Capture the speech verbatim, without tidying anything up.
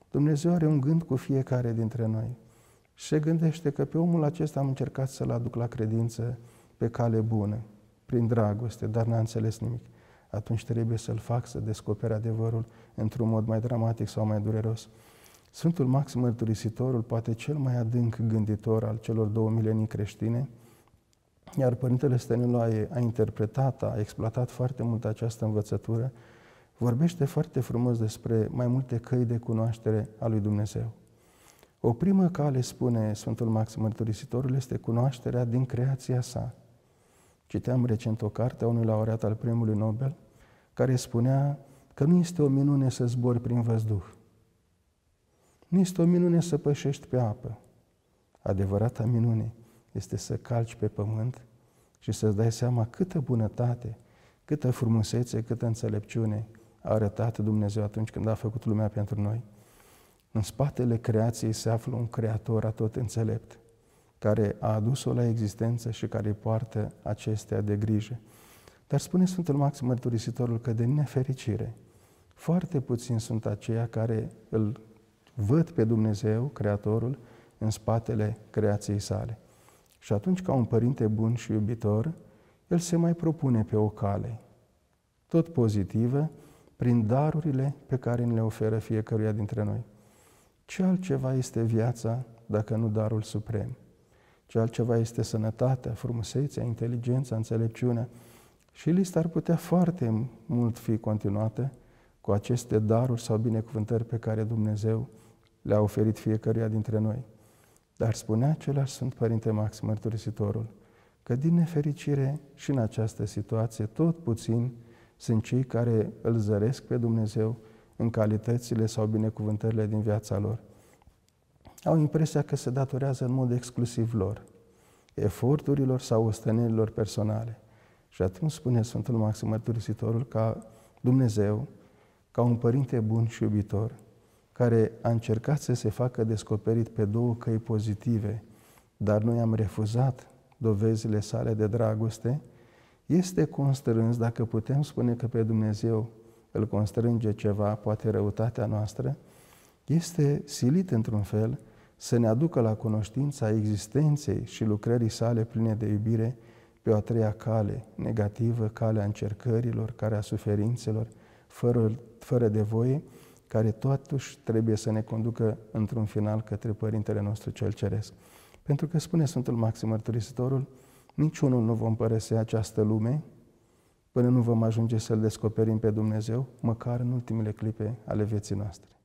Dumnezeu are un gând cu fiecare dintre noi și se gândește că pe omul acesta am încercat să-l aduc la credință pe cale bună, prin dragoste, dar n-a înțeles nimic. Atunci trebuie să-l fac să descopere adevărul într-un mod mai dramatic sau mai dureros. Sfântul Maxim Mărturisitorul, poate cel mai adânc gânditor al celor două milenii creștine, iar Părintele Stăniloae a interpretat, a exploatat foarte mult această învățătură, vorbește foarte frumos despre mai multe căi de cunoaștere a lui Dumnezeu. O primă cale, spune Sfântul Maxim Mărturisitorul, este cunoașterea din creația sa. Citeam recent o carte a unui laureat al Premiului Nobel, care spunea că nu este o minune să zbori prin văzduh. Nu este o minune să pășești pe apă. Adevărata minune este să calci pe pământ și să-ți dai seama câtă bunătate, câtă frumusețe, câtă înțelepciune a arătat Dumnezeu atunci când a făcut lumea pentru noi. În spatele creației se află un creator atot înțelept, care a adus-o la existență și care îi poartă acestea de grijă. Dar spune Sfântul Maxim Mărturisitorul că de nefericire, foarte puțini sunt aceia care îl văd pe Dumnezeu, Creatorul, în spatele creației sale. Și atunci, ca un părinte bun și iubitor, el se mai propune pe o cale, tot pozitivă, prin darurile pe care ni le oferă fiecăruia dintre noi. Ce altceva este viața dacă nu darul suprem? Ce altceva este sănătatea, frumusețea, inteligența, înțelepciunea? Și lista ar putea foarte mult fi continuată cu aceste daruri sau binecuvântări pe care Dumnezeu le-a oferit fiecăruia dintre noi. Dar spunea același Sfânt Părinte Maxim Mărturisitorul că din nefericire și în această situație tot puțin sunt cei care îl zăresc pe Dumnezeu în calitățile sau binecuvântările din viața lor. Au impresia că se datorează în mod exclusiv lor, eforturilor sau ostenerilor personale. Și atunci spune Sfântul Maxim Mărturisitorul ca Dumnezeu, ca un părinte bun și iubitor, care a încercat să se facă descoperit pe două căi pozitive, dar noi am refuzat dovezile sale de dragoste, este constrâns, dacă putem spune că pe Dumnezeu îl constrânge ceva, poate răutatea noastră, este silit într-un fel să ne aducă la cunoștința existenței și lucrării sale pline de iubire pe o a treia cale negativă, calea încercărilor, calea suferințelor, fără, fără de voie, care totuși trebuie să ne conducă într-un final către Părintele nostru cel Ceresc. Pentru că spune Sfântul Maxim Mărturisitorul, niciunul nu vom părăsi această lume până nu vom ajunge să-L descoperim pe Dumnezeu, măcar în ultimele clipe ale vieții noastre.